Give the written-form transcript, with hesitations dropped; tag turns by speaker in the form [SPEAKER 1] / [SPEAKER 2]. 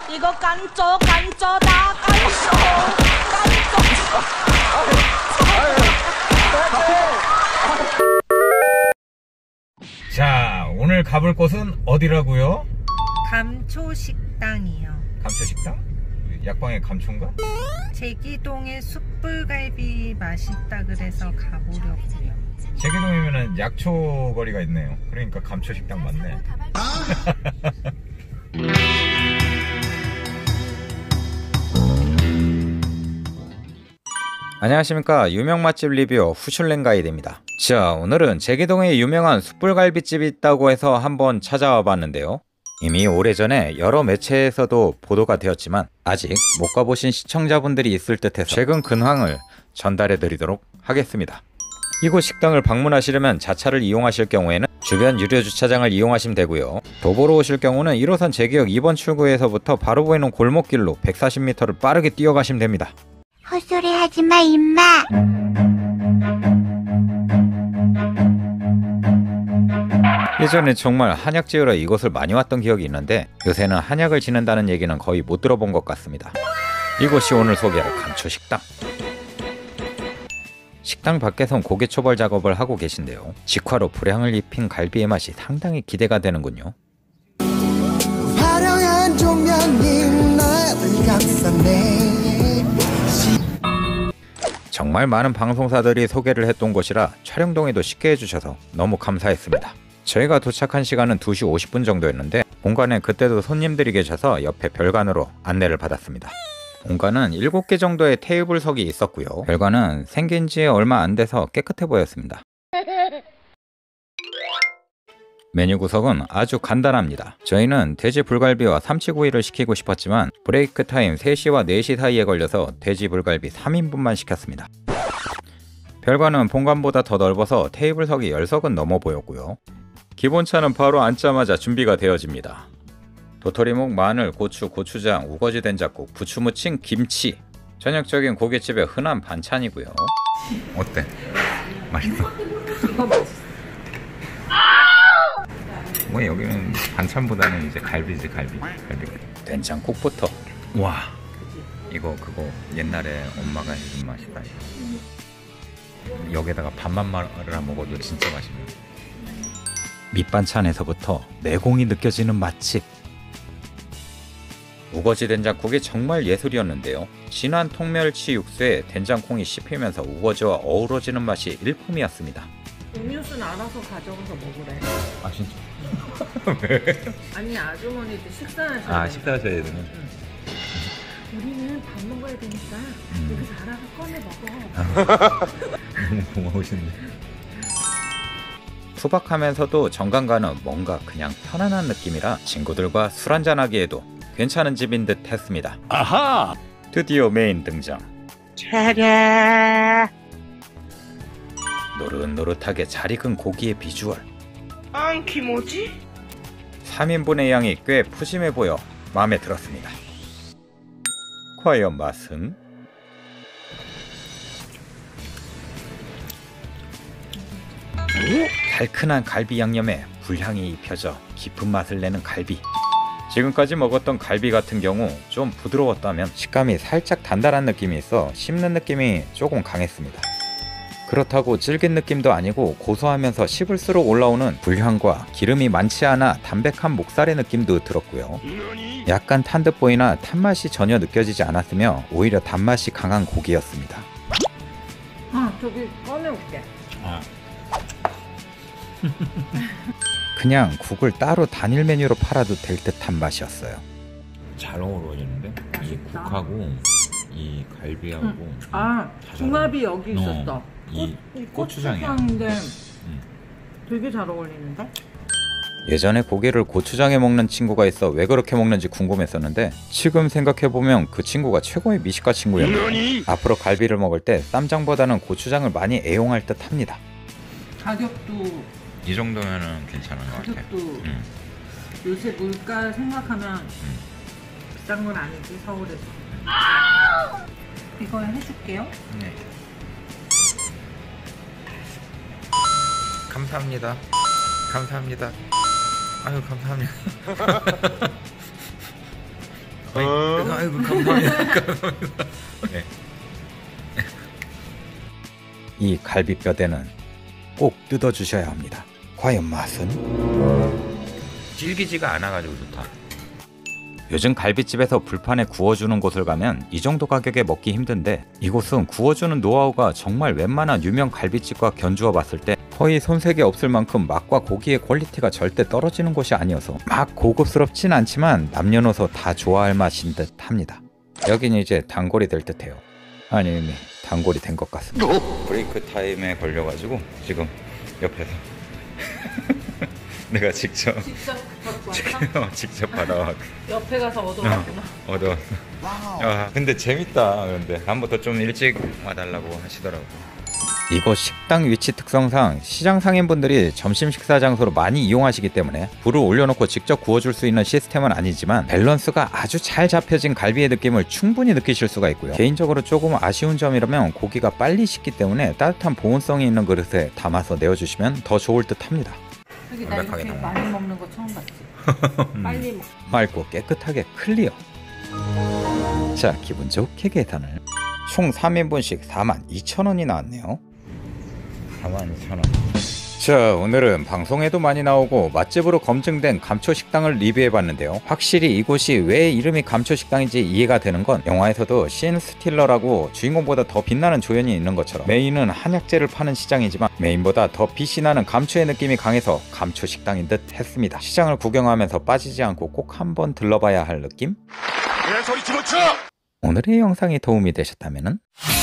[SPEAKER 1] 이거 깐쪼다 깐쪼.
[SPEAKER 2] 자, 오늘 가볼 곳은 어디라고요?
[SPEAKER 3] 감초식당이요.
[SPEAKER 2] 감초식당? 약방의 감초인가?
[SPEAKER 3] 제기동의 숯불갈비 맛있다 그래서 가보려고요.
[SPEAKER 2] 제기동이면은 약초 거리가 있네요. 그러니까 감초식당 맞네. 안녕하십니까, 유명 맛집 리뷰어 후슐랭 가이드입니다. 자, 오늘은 제기동에 유명한 숯불갈비집이 있다고 해서 한번 찾아와 봤는데요. 이미 오래전에 여러 매체에서도 보도가 되었지만 아직 못 가보신 시청자분들이 있을 듯해서 최근 근황을 전달해 드리도록 하겠습니다. 이곳 식당을 방문하시려면 자차를 이용하실 경우에는 주변 유료 주차장을 이용하시면 되고요. 도보로 오실 경우는 1호선 제기역 2번 출구에서부터 바로 보이는 골목길로 140m를 빠르게 뛰어가시면 됩니다.
[SPEAKER 4] 헛소리 하지마 임마.
[SPEAKER 2] 예전에 정말 한약 지으러 이곳을 많이 왔던 기억이 있는데 요새는 한약을 지는다는 얘기는 거의 못 들어본 것 같습니다. 이곳이 오늘 소개할 감초식당. 식당 밖에선 고개 초벌 작업을 하고 계신데요. 직화로 불향을 입힌 갈비의 맛이 상당히 기대가 되는군요.
[SPEAKER 5] 화려한 조명이 나를 감싸네.
[SPEAKER 2] 정말 많은 방송사들이 소개를 했던 곳이라 촬영 동의도 쉽게 해주셔서 너무 감사했습니다. 저희가 도착한 시간은 2시 50분 정도였는데 본관에 그때도 손님들이 계셔서 옆에 별관으로 안내를 받았습니다. 본관은 7개 정도의 테이블석이 있었고요. 별관은 생긴 지 얼마 안 돼서 깨끗해 보였습니다. 메뉴 구성은 아주 간단합니다. 저희는 돼지 불갈비와 삼치구이를 시키고 싶었지만 브레이크 타임 3시와 4시 사이에 걸려서 돼지 불갈비 3인분만 시켰습니다. 별관은 본관보다 더 넓어서 테이블석이 10석은 넘어 보였고요. 기본차는 바로 앉자마자 준비가 되어집니다. 도토리묵, 마늘, 고추, 고추장, 우거지 된장국, 부추 무침, 김치. 전형적인 고깃집의 흔한 반찬이고요. 어때? 맛있어?
[SPEAKER 3] 이거 맛있어.
[SPEAKER 2] 뭐 여기는 반찬보다는 이제 갈비지, 갈비. 된장국부터. 와, 이거 그거 옛날에 엄마가 해준 맛이다. 여기다가 밥만 말아 먹어도 진짜 맛있네. 밑반찬에서부터 내공이 느껴지는 맛집. 우거지 된장국이 정말 예술이었는데요. 진한 통멸치 육수에 된장콩이 씹히면서 우거지와 어우러지는 맛이 일품이었습니다.
[SPEAKER 3] 음료수는 알아서 가져가서 먹으래.
[SPEAKER 2] 아 진짜?
[SPEAKER 3] 왜? 아니 아주머니도 식사하셔야
[SPEAKER 2] 아 식사하셔야 되는?
[SPEAKER 3] 우리는 밥 먹어야 되니까 여기서 알아서 꺼내 먹어.
[SPEAKER 2] 너무 고마우신데. 투박하면서도 정감 가는 뭔가 그냥 편안한 느낌이라 친구들과 술 한잔하기에도 괜찮은 집인 듯 했습니다. 아하! 드디어 메인 등장. 차례! 노릇노릇하게 잘 익은 고기의 비주얼.
[SPEAKER 5] 안키 뭐지?
[SPEAKER 2] 3인분의 양이 꽤 푸짐해 보여 마음에 들었습니다. 과연 맛은? 달큰한 갈비 양념에 불향이 입혀져 깊은 맛을 내는 갈비. 지금까지 먹었던 갈비 같은 경우 좀 부드러웠다면 식감이 살짝 단단한 느낌이 있어 씹는 느낌이 조금 강했습니다. 그렇다고 질긴 느낌도 아니고 고소하면서 씹을수록 올라오는 불향과 기름이 많지 않아 담백한 목살의 느낌도 들었고요. 약간 탄 듯 보이나 탄맛이 전혀 느껴지지 않았으며 오히려 단맛이 강한 고기였습니다.
[SPEAKER 3] 저기 꺼내올게.
[SPEAKER 2] 그냥 국을 따로 단일 메뉴로 팔아도 될 듯한 맛이었어요.
[SPEAKER 6] 잘 어우러지는데? 이 국하고 이 갈비하고
[SPEAKER 3] 궁합이 여기 있었어.
[SPEAKER 6] 이 고추장이야.
[SPEAKER 3] 고추장인데 되게 잘 어울리는데?
[SPEAKER 2] 예전에 고기를 고추장에 먹는 친구가 있어 왜 그렇게 먹는지 궁금했었는데 지금 생각해보면 그 친구가 최고의 미식가 친구였네요. 앞으로 갈비를 먹을 때 쌈장보다는 고추장을 많이 애용할 듯 합니다.
[SPEAKER 3] 가격도
[SPEAKER 6] 이 정도면은 괜찮은 것 같아.
[SPEAKER 3] 가격도 요새 물가 생각하면 비싼 건 아니지 서울에서. 이거 해줄게요.
[SPEAKER 6] 네. 감사합니다. 감사합니다. 아유 감사합니다. 아이고 감사합니다. 네.
[SPEAKER 2] 이 갈비뼈대는 꼭 뜯어주셔야 합니다. 과연 맛은?
[SPEAKER 6] 질기지가 않아가지고 좋다.
[SPEAKER 2] 요즘 갈비집에서 불판에 구워주는 곳을 가면 이 정도 가격에 먹기 힘든데 이곳은 구워주는 노하우가 정말 웬만한 유명 갈비집과 견주어 봤을 때 거의 손색이 없을 만큼 맛과 고기의 퀄리티가 절대 떨어지는 곳이 아니어서 막 고급스럽진 않지만 남녀노소 다 좋아할 맛인 듯 합니다. 여긴 이제 단골이 될 듯해요. 아니 이미 단골이 된 것 같습니다. 브레이크 타임에 걸려가지고 지금 옆에서 내가 직접
[SPEAKER 3] 갖고 왔어?
[SPEAKER 2] 직접 받아와
[SPEAKER 3] 옆에 가서 얻어왔구나.
[SPEAKER 2] 얻어왔어. 야, 근데 재밌다. 근데 다음부터 좀 일찍 와달라고 하시더라고. 이곳 식당 위치 특성상 시장 상인분들이 점심 식사 장소로 많이 이용하시기 때문에 불을 올려놓고 직접 구워줄 수 있는 시스템은 아니지만 밸런스가 아주 잘 잡혀진 갈비의 느낌을 충분히 느끼실 수가 있고요. 개인적으로 조금 아쉬운 점이라면 고기가 빨리 식기 때문에 따뜻한 보온성이 있는 그릇에 담아서 내어주시면 더 좋을 듯 합니다.
[SPEAKER 3] 여기 나 이렇게
[SPEAKER 2] 완벽하게
[SPEAKER 3] 많이 먹는 거 처음 봤지. 빨리 먹.
[SPEAKER 2] 맑고 깨끗하게 클리어. 자, 기분 좋게 계산을. 총 3인분씩 42,000원이 나왔네요.
[SPEAKER 6] 42,000원.
[SPEAKER 2] 자, 오늘은 방송에도 많이 나오고 맛집으로 검증된 감초식당을 리뷰해봤는데요. 확실히 이곳이 왜 이름이 감초식당인지 이해가 되는 건 영화에서도 신 스틸러라고 주인공보다 더 빛나는 조연이 있는 것처럼 메인은 한약재를 파는 시장이지만 메인보다 더 빛이 나는 감초의 느낌이 강해서 감초식당인 듯 했습니다. 시장을 구경하면서 빠지지 않고 꼭 한번 들러봐야 할 느낌? 오늘의 영상이 도움이 되셨다면